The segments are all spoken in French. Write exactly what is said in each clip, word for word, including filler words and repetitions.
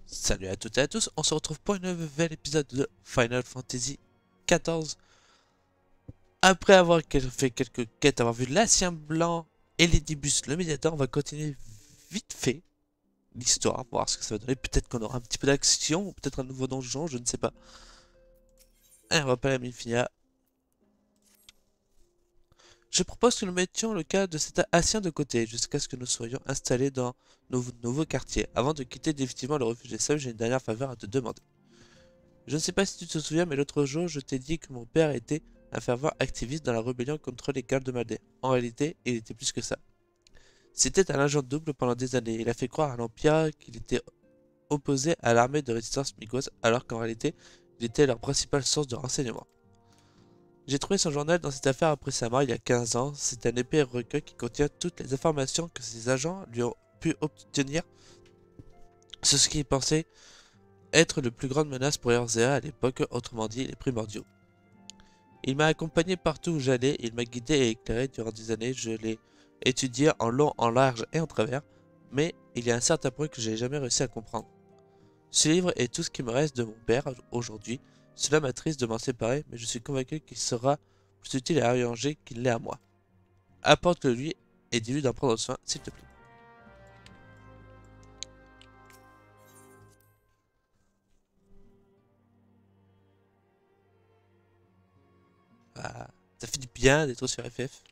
Salut à toutes et à tous, on se retrouve pour un nouvel épisode de Final Fantasy quatorze. Après avoir fait quelques quêtes, avoir vu l'Ancien Blanc et Ledibus, le médiateur, on va continuer vite fait l'histoire, voir ce que ça va donner. Peut-être qu'on aura un petit peu d'action, ou peut-être un nouveau donjon, je ne sais pas. Un rappel à Minfinia. Je propose que nous mettions le cas de cet ancien de côté, jusqu'à ce que nous soyons installés dans nos nouveaux quartiers. Avant de quitter définitivement le refuge des sables, j'ai une dernière faveur à te demander. Je ne sais pas si tu te souviens, mais l'autre jour, je t'ai dit que mon père était un fervent activiste dans la rébellion contre les gardes de Maldé. En réalité, il était plus que ça. C'était un agent double pendant des années. Il a fait croire à l'Empire qu'il était opposé à l'armée de résistance Migos, alors qu'en réalité, il était leur principale source de renseignement. J'ai trouvé son journal dans cette affaire après sa mort il y a quinze ans. C'est un épais recueil qui contient toutes les informations que ses agents lui ont pu obtenir sur ce qu'il pensait être le plus grande menace pour Erzea à l'époque, autrement dit les primordiaux. Il m'a accompagné partout où j'allais, il m'a guidé et éclairé durant des années, je l'ai étudié en long, en large et en travers, mais il y a un certain point que j'ai jamais réussi à comprendre. Ce livre est tout ce qui me reste de mon père aujourd'hui. Cela m'attriste de m'en séparer, mais je suis convaincu qu'il sera plus utile à Arianger qu'il l'est à moi. Apporte-le lui et dis-lui d'en prendre soin, s'il te plaît. Ah, ça fait du bien d'être sur F F.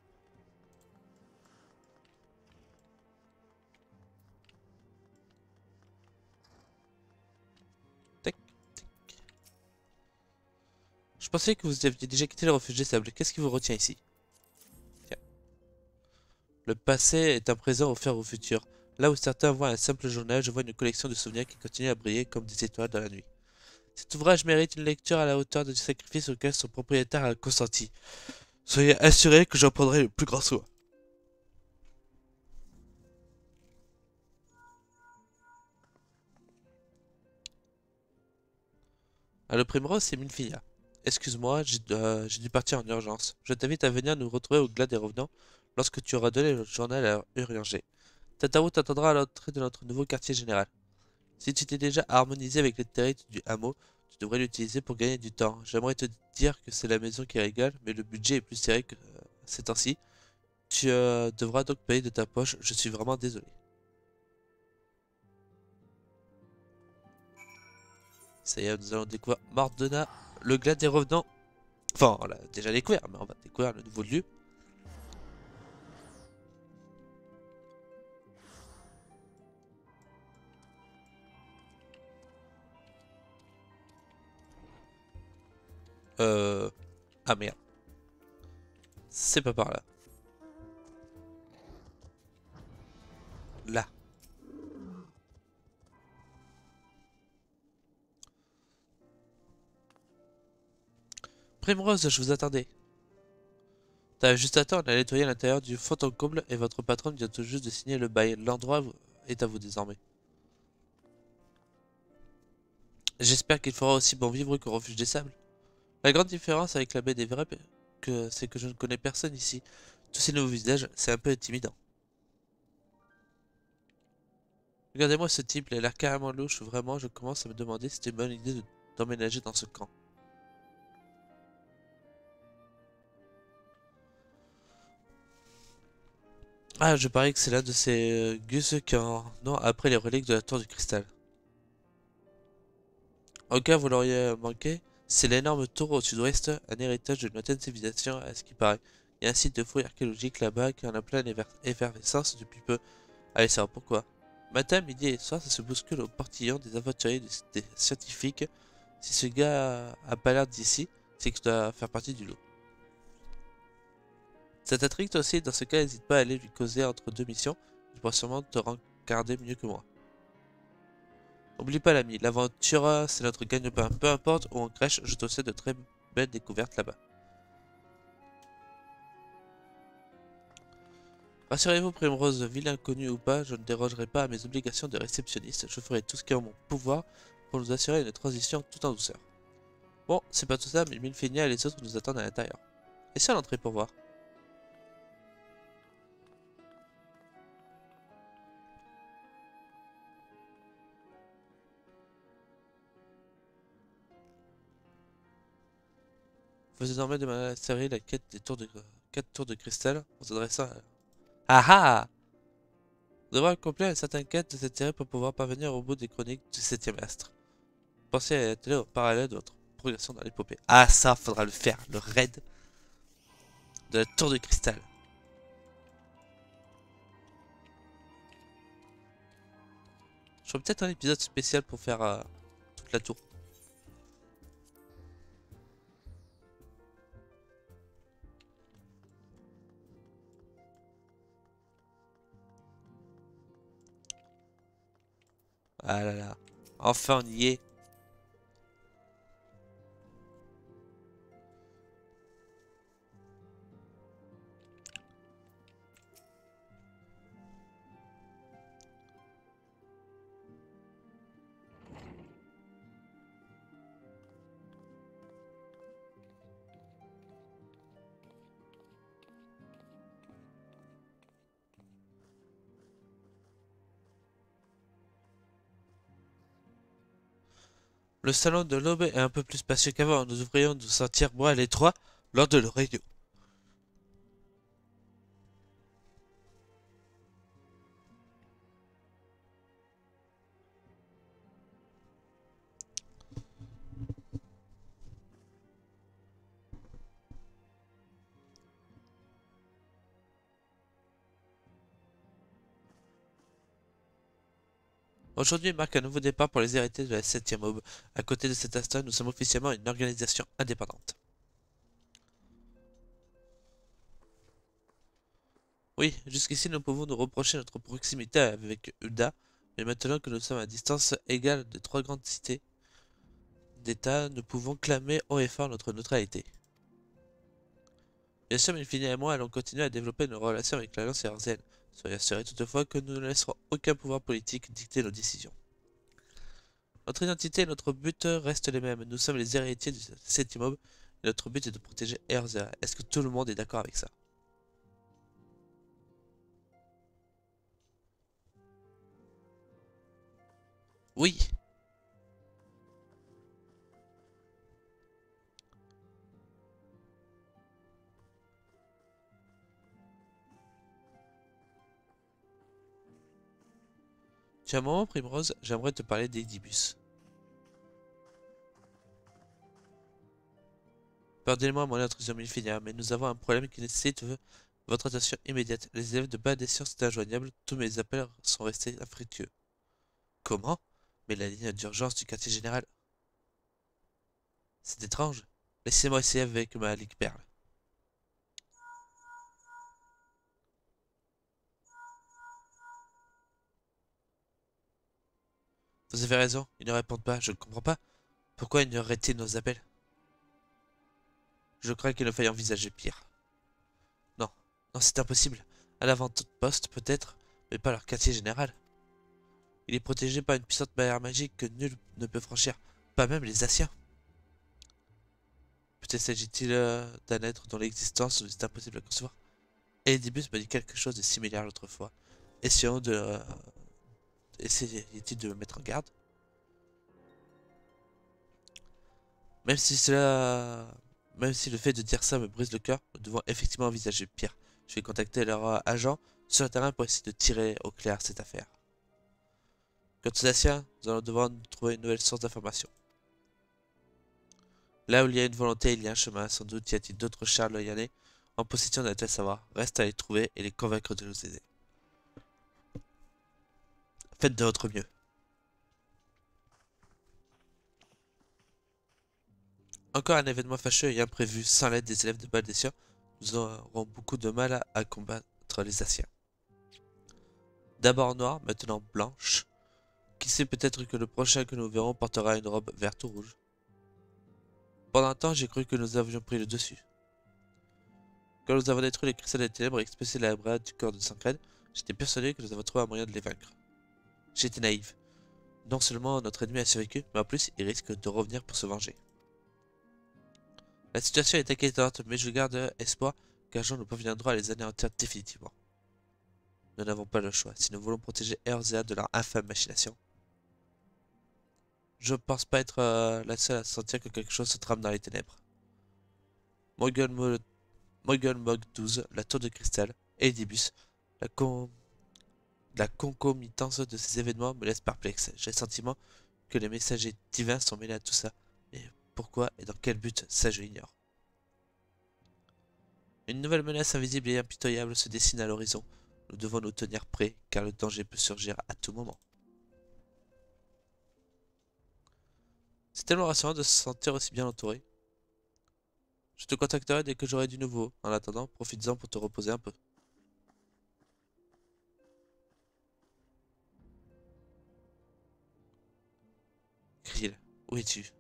Tac, tac. Je pensais que vous aviez déjà quitté le refuge des sables. Qu'est-ce qui vous retient ici? Tiens. Le passé est un présent offert au futur. Là où certains voient un simple journal, je vois une collection de souvenirs qui continue à briller comme des étoiles dans la nuit. Cet ouvrage mérite une lecture à la hauteur du sacrifice auquel son propriétaire a consenti. Soyez assurés que j'en prendrai le plus grand soin. À le Primrose, c'est Minfinia. Excuse-moi, j'ai euh, j'ai dû partir en urgence. Je t'invite à venir nous retrouver au Glas des Revenants lorsque tu auras donné le journal à Urianger. Tataou t'attendra à l'entrée de notre nouveau quartier général. Si tu t'es déjà harmonisé avec les territoires du hameau, tu devrais l'utiliser pour gagner du temps. J'aimerais te dire que c'est la maison qui régale, mais le budget est plus serré que euh, ces temps-ci. Tu euh, devras donc payer de ta poche, je suis vraiment désolé. Ça y est, nous allons découvrir Mordena, le Glas des Revenants. Enfin, on l'a déjà découvert, mais on va découvrir le nouveau lieu. Euh... Ah merde, c'est pas par là. Là. Primrose, je vous attendais. T'as juste à temps, on a nettoyé l'intérieur du fond en comble et votre patronne vient tout juste de signer le bail. L'endroit est à vous désormais. J'espère qu'il fera aussi bon vivre qu'au refuge des sables. La grande différence avec la baie des Vrais, que c'est que je ne connais personne ici. Tous ces nouveaux visages, c'est un peu intimidant. Regardez-moi ce type, il a l'air carrément louche, vraiment, je commence à me demander si c'était une bonne idée de- d'emménager dans ce camp. Ah, je parie que c'est l'un de ces euh, Gus qui en ont après les reliques de la tour du cristal. Au cas où vous l'auriez manqué, c'est l'énorme tour au sud-ouest, un héritage d'une lointaine civilisation à ce qui paraît. Il y a un site de fouilles archéologiques là-bas qui en a plein effervescence depuis peu. Allez savoir pourquoi. Matin, midi et soir, ça se bouscule au portillon des aventuriers des scientifiques. Si ce gars a pas l'air d'ici, c'est que tu dois faire partie du lot. Ça t'intrigue toi aussi, dans ce cas, n'hésite pas à aller lui causer entre deux missions. Il pourra sûrement te regarder mieux que moi. Oublie pas l'ami, l'aventure c'est notre gagne-pain. Peu importe où on crèche, je te souhaite de très belles découvertes là-bas. Rassurez-vous, Primrose, ville inconnue ou pas, je ne dérogerai pas à mes obligations de réceptionniste. Je ferai tout ce qui est en mon pouvoir pour nous assurer une transition tout en douceur. Bon, c'est pas tout ça, mais Milfenia et les autres nous attendent à l'intérieur. Et c'est à l'entrée pour voir. Vous désormais de ma série la quête des tours de quatre tours de cristal en s'adressant à... Ah ah! Vous devrez accomplir une certaine quête de cette série pour pouvoir parvenir au bout des chroniques du septième astre. Pensez à la télé au parallèle de votre progression dans l'épopée. Ah ça, faudra le faire, le raid de la tour de cristal. Je ferai peut-être un épisode spécial pour faire euh, toute la tour. Ah là là. Enfin on y est. Le salon de l'aube est un peu plus spacieux qu'avant. Nous devrions nous sentir moins à l'étroit lors de nos réunions. Aujourd'hui marque un nouveau départ pour les héritiers de la septième aube. À côté de cet instant, nous sommes officiellement une organisation indépendante. Oui, jusqu'ici nous pouvons nous reprocher notre proximité avec Ulda, mais maintenant que nous sommes à distance égale des trois grandes cités d'État, nous pouvons clamer haut et fort notre neutralité. Bien sûr, Infini et moi allons continuer à développer nos relations avec l'Alliance Eorzean. Soyez assurés toutefois que nous ne laisserons aucun pouvoir politique dicter nos décisions. Notre identité et notre but restent les mêmes. Nous sommes les héritiers du septième aube et notre but est de protéger Eorzea. Est-ce que tout le monde est d'accord avec ça? Oui. Tu as un moment, Primrose, j'aimerais te parler d'Eidibus. Pardonnez-moi mon intrusion Milfinia, mais nous avons un problème qui nécessite votre attention immédiate. Les élèves de bas des sciences sont injoignables, tous mes appels sont restés infructueux. Comment? Mais la ligne d'urgence du quartier général. C'est étrange. Laissez-moi essayer avec ma ligue perle. Vous avez raison, ils ne répondent pas, je ne comprends pas. Pourquoi ignorerait-il nos appels? Je crains qu'il ne faille envisager pire. Non, non, c'est impossible. À l'avant-poste, peut-être, mais pas leur quartier général. Il est protégé par une puissante barrière magique que nul ne peut franchir, pas même les Asiens. Peut-être s'agit-il euh, d'un être dont l'existence est impossible à concevoir. Eidibus m'a dit quelque chose de similaire l'autre fois. Essayons de... Euh, essayait-il de me mettre en garde? Même si cela... Même si le fait de dire ça me brise le cœur, nous devons effectivement envisager pire. Je vais contacter leur euh, agent sur le terrain pour essayer de tirer au clair cette affaire. Quant aux Asiens, nous allons devoir nous trouver une nouvelle source d'information. Là où il y a une volonté, il y a un chemin. Sans doute y a-t-il d'autres Charles Loyanais en possession d'un tel savoir. Reste à les trouver et les convaincre de nous aider. Faites de votre mieux. Encore un événement fâcheux et imprévu. Sans l'aide des élèves de Baldessian, nous aurons beaucoup de mal à, à combattre les Asiens. D'abord noire, maintenant blanche. Qui sait, peut-être que le prochain que nous verrons portera une robe verte ou rouge. Pendant un temps, j'ai cru que nous avions pris le dessus. Quand nous avons détruit les cristals des ténèbres et expulsé la brade du corps de Sancred, j'étais persuadé que nous avons trouvé un moyen de les vaincre. J'étais naïf. Non seulement notre ennemi a survécu, mais en plus il risque de revenir pour se venger. La situation est inquiétante, mais je garde espoir qu'un jour nous parviendrons à les anéantir définitivement. Nous n'avons pas le choix, si nous voulons protéger Eorzea de leur infâme machination. Je ne pense pas être euh, la seule à sentir que quelque chose se trame dans les ténèbres. Mogul, Mo- Mogul Mog douze, la tour de cristal, Elidibus. La, con... la concomitance de ces événements me laisse perplexe. J'ai le sentiment que les messagers divins sont mêlés à tout ça. Mais pourquoi et dans quel but, ça je l'ignore. Une nouvelle menace invisible et impitoyable se dessine à l'horizon. Nous devons nous tenir prêts, car le danger peut surgir à tout moment. C'est tellement rassurant de se sentir aussi bien entouré. Je te contacterai dès que j'aurai du nouveau. En attendant, profites-en pour te reposer un peu. Krill, où es-tu?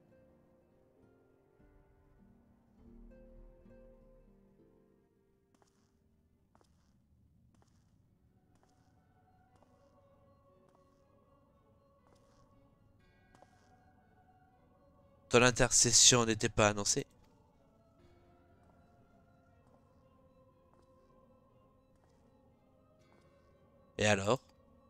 Ton intercession n'était pas annoncée. Et alors?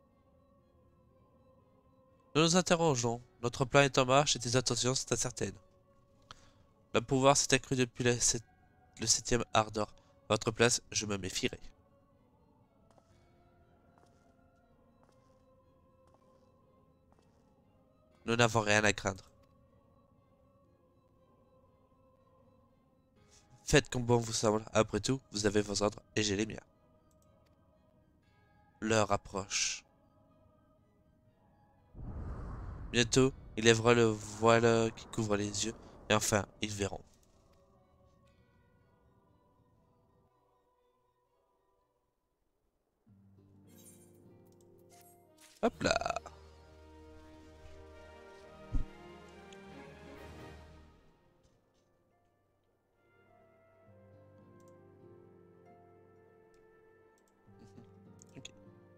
Nous nous interrogeons. Notre plan est en marche et tes intentions sont incertaines. Le pouvoir s'est accru depuis la sept- le septième ardor. À votre place, je me méfierais. Nous n'avons rien à craindre. Faites comme bon vous semble. Après tout, vous avez vos ordres et j'ai les miens. L'heure approche. Bientôt, il lèvera le voile qui couvre les yeux, et enfin, ils verront. Hop là! Ok.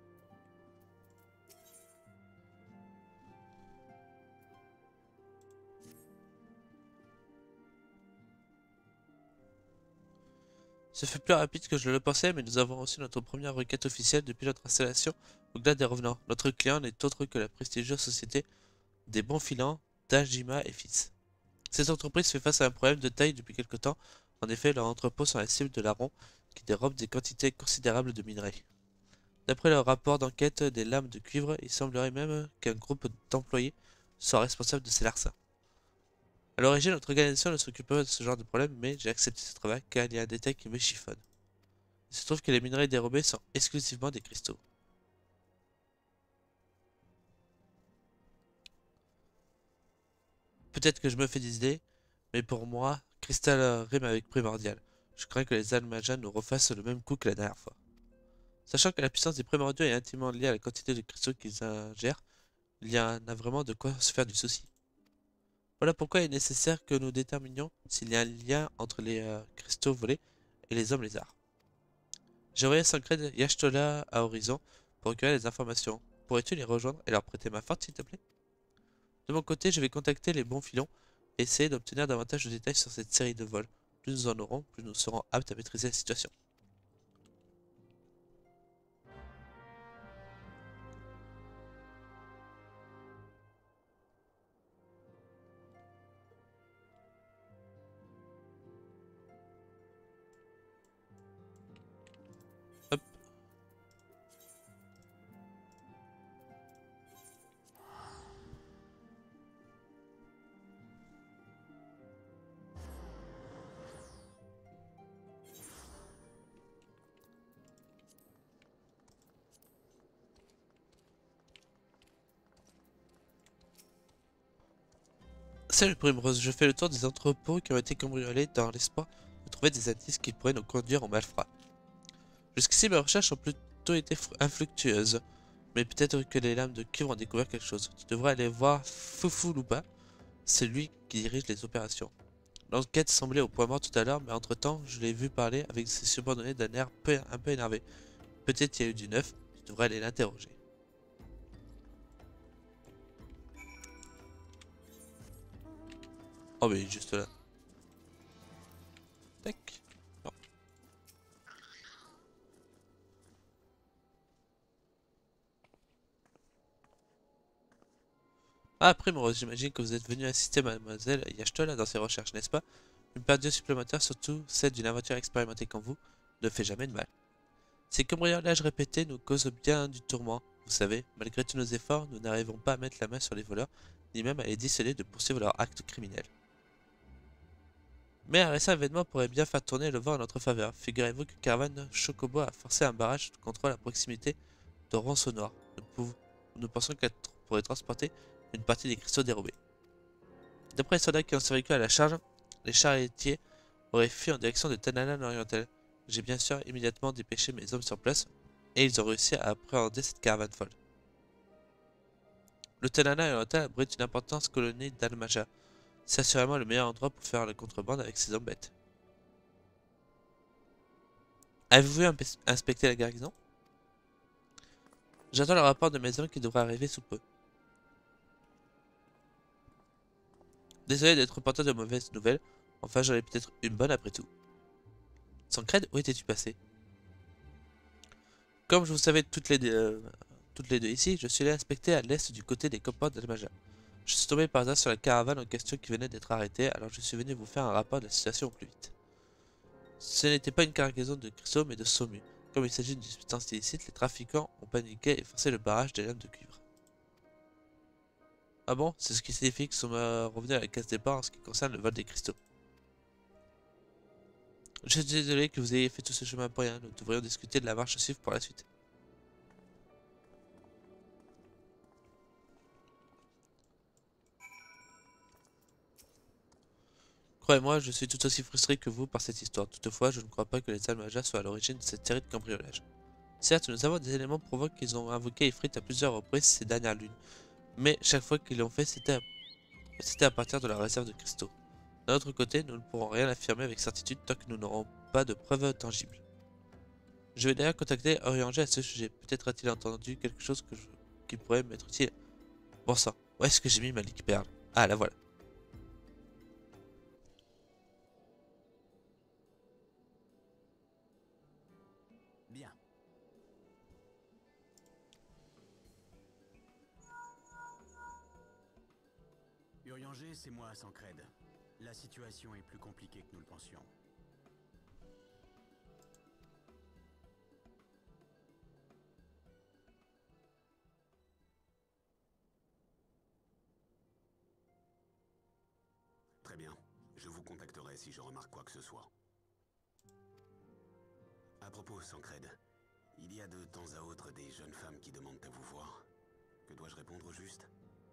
Ce fut plus rapide que je le pensais, mais nous avons reçu notre première requête officielle depuis notre installation au Glade des Revenants. Notre client n'est autre que la prestigieuse société des bons filants d'Ajima et Fils. Cette entreprise fait face à un problème de taille depuis quelque temps. En effet, leurs entrepôts sont la cible de larrons qui dérobent des quantités considérables de minerais. D'après leur rapport d'enquête des lames de cuivre, il semblerait même qu'un groupe d'employés soit responsable de ces larcins. À l'origine, notre organisation ne s'occupe pas de ce genre de problème, mais j'ai accepté ce travail car il y a un détail qui me chiffonne. Il se trouve que les minerais dérobés sont exclusivement des cristaux. Peut-être que je me fais des idées, mais pour moi, cristal euh, rime avec primordial. Je crains que les Almajas nous refassent le même coup que la dernière fois. Sachant que la puissance des primordiaux est intimement liée à la quantité de cristaux qu'ils ingèrent, il y en a vraiment de quoi se faire du souci. Voilà pourquoi il est nécessaire que nous déterminions s'il y a un lien entre les euh, cristaux volés et les hommes lézards. J'ai envoyé Sancred Yashtola à Horizon pour recueillir les informations. Pourrais-tu les rejoindre et leur prêter ma force, s'il te plaît? De mon côté, je vais contacter les bons filons et essayer d'obtenir davantage de détails sur cette série de vols. Plus nous en aurons, plus nous serons aptes à maîtriser la situation. Hop. Salut Primrose, je fais le tour des entrepôts qui ont été cambriolés dans l'espoir de trouver des indices qui pourraient nous conduire au malfrat. Jusqu'ici, mes recherches ont plutôt été infructueuses, mais peut-être que les lames de cuivre ont découvert quelque chose. Tu devrais aller voir Foufou Lupa, c'est lui qui dirige les opérations. L'enquête semblait au point mort tout à l'heure, mais entre-temps, je l'ai vu parler avec ses subordonnés d'un air peu, un peu énervé. Peut-être qu'il y a eu du neuf, tu devrais aller l'interroger. Oh mais il est juste là. Tac. Non. Ah, après, moi, j'imagine que vous êtes venu assister mademoiselle Yashtola dans ses recherches, n'est-ce pas? Une période supplémentaire, surtout celle d'une aventure expérimentée comme vous, ne fait jamais de mal. Ces cambriolages répétés nous causent bien du tourment. Vous savez, malgré tous nos efforts, nous n'arrivons pas à mettre la main sur les voleurs, ni même à les dissuader de poursuivre leurs actes criminels. Mais un récent événement pourrait bien faire tourner le vent en notre faveur. Figurez-vous que Caravane Chocobo a forcé un barrage de contrôle à proximité de Ronceau Noir. Nous, pouvons- nous pensons qu'elle pourrait transporter une partie des cristaux dérobés. D'après les soldats qui ont survécu à la charge, les charretiers auraient fui en direction de Tanalan Oriental. J'ai bien sûr immédiatement dépêché mes hommes sur place, et ils ont réussi à appréhender cette caravane folle. Le Tanalan Oriental abrite une importante colonie d'Almaja. C'est assurément le meilleur endroit pour faire la contrebande avec ces hommes bêtes. Avez-vous vu inspecter la garnison? J'attends le rapport de mes hommes qui devrait arriver sous peu. Désolé d'être porteur de mauvaises nouvelles, enfin j'en ai peut-être une bonne après tout. Sancred, où étais-tu passé? Comme je vous savais toutes les, deux, euh, toutes les deux ici, je suis allé inspecter à l'est du côté des copains d'Almaja. Je suis tombé par hasard sur la caravane en question qui venait d'être arrêtée, alors je suis venu vous faire un rapport de la situation au plus vite. Ce n'était pas une cargaison de cristaux, mais de saumure. Comme il s'agit d'une substance illicite, les trafiquants ont paniqué et forcé le barrage des lames de cuivre. Ah bon? C'est ce qui signifie que sont euh, revenus à la case départ en ce qui concerne le vol des cristaux. Je suis désolé que vous ayez fait tout ce chemin pour rien, nous devrions discuter de la marche à suivre pour la suite. Croyez-moi, je suis tout aussi frustré que vous par cette histoire. Toutefois, je ne crois pas que les Almajas soient à l'origine de cette série de cambriolages. Certes, nous avons des éléments prouvant qu'ils ont invoqué Ifrit à plusieurs reprises ces dernières lunes, mais chaque fois qu'ils l'ont fait, c'était à... à partir de la réserve de cristaux. D'un autre côté, nous ne pourrons rien affirmer avec certitude tant que nous n'aurons pas de preuves tangibles. Je vais d'ailleurs contacter Orianger à ce sujet. Peut-être a-t-il entendu quelque chose que je... qui pourrait m'être utile. Bon sang, où est-ce que j'ai mis ma lique perle? Ah, la voilà. Bien. Urianger, c'est moi, Sancred. La situation est plus compliquée que nous le pensions. Très bien. Je vous contacterai si je remarque quoi que ce soit. À propos, Sancred, il y a de temps à autre des jeunes femmes qui demandent à vous voir. Que dois-je répondre au juste?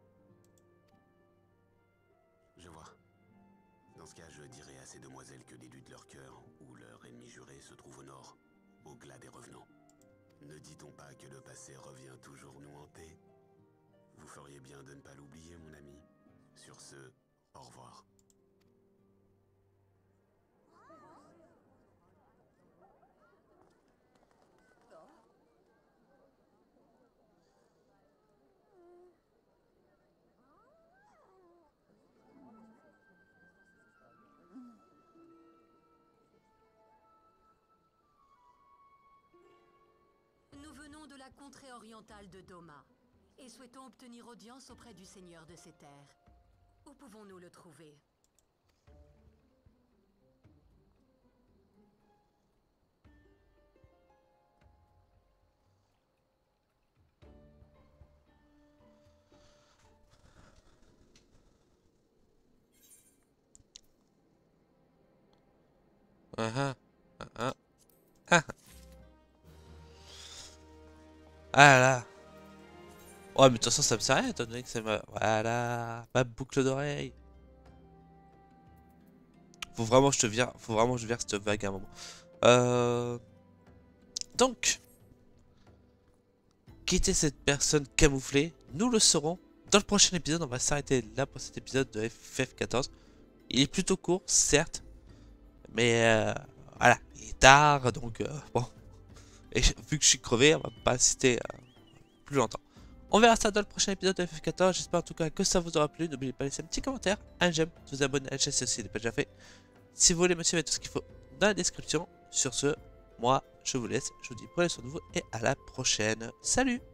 Je vois. Dans ce cas, je dirai à ces demoiselles que l'élu de leur cœur, ou leur ennemi juré, se trouve au nord, au glas des revenants. Ne dit-on pas que le passé revient toujours nous hanter? Vous feriez bien de ne pas l'oublier, mon ami. Sur ce, au revoir. Nous venons de la contrée orientale de Doma et souhaitons obtenir audience auprès du seigneur de ces terres. Où pouvons-nous le trouver? Ah ah. Ah ah. Ah ah là. Ouais, mais de toute façon, ça me sert à rien étant donné que c'est ma... Voilà. Ma boucle d'oreille. Faut vraiment que je te vire... Faut vraiment que je vire cette vague à un moment. Euh... Donc... Qui était cette personne camouflée? Nous le saurons dans le prochain épisode. On va s'arrêter là pour cet épisode de F F quatorze. Il est plutôt court, certes. Mais euh, voilà, il est tard, donc euh, bon. Et vu que je suis crevé, on va pas insister euh, plus longtemps. On verra ça dans le prochain épisode de F F quatorze. J'espère en tout cas que ça vous aura plu. N'oubliez pas de laisser un petit commentaire, un j'aime, de vous abonner à la chaîne si ce n'est pas déjà fait. Si vous voulez me suivre, tout ce qu'il faut dans la description. Sur ce, moi, je vous laisse. Je vous dis prenez soin de vous et à la prochaine. Salut!